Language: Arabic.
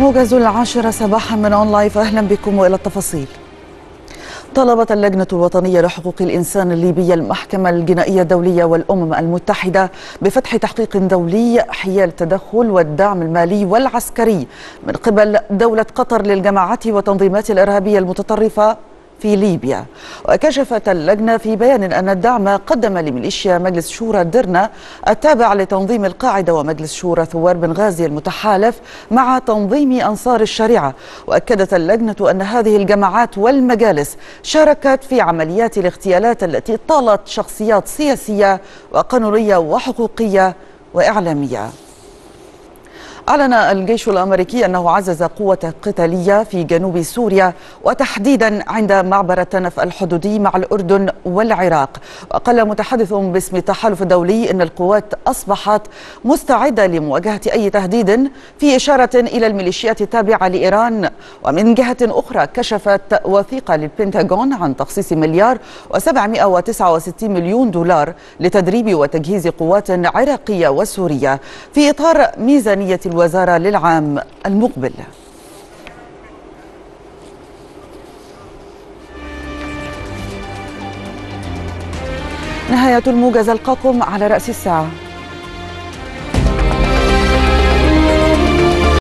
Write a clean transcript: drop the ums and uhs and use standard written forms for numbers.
موجز 10 صباحا من أون لايف، أهلا بكم وإلى التفاصيل. طلبت اللجنة الوطنية لحقوق الإنسان الليبية المحكمة الجنائية الدولية والأمم المتحدة بفتح تحقيق دولي حيال التدخل والدعم المالي والعسكري من قبل دولة قطر للجماعات والتنظيمات الإرهابية المتطرفة في ليبيا. وكشفت اللجنة في بيان أن الدعم قدم لميليشيا مجلس شورى درنا التابع لتنظيم القاعدة ومجلس شورى ثوار بنغازي المتحالف مع تنظيم أنصار الشريعة. وأكدت اللجنة أن هذه الجماعات والمجالس شاركت في عمليات الاغتيالات التي طالت شخصيات سياسية وقانونية وحقوقية وإعلامية. أعلن الجيش الأمريكي أنه عزز قوة قتالية في جنوب سوريا وتحديدا عند معبر التنف الحدودي مع الأردن والعراق. وقال متحدث باسم التحالف الدولي أن القوات أصبحت مستعدة لمواجهة أي تهديد، في إشارة إلى الميليشيات التابعة لإيران. ومن جهة أخرى كشفت وثيقة للبنتاغون عن تخصيص $1,769 مليون لتدريب وتجهيز قوات عراقية وسورية في إطار ميزانية الوزارة للعام المقبل. نهاية الموجز، ألقاكم على رأس الساعة.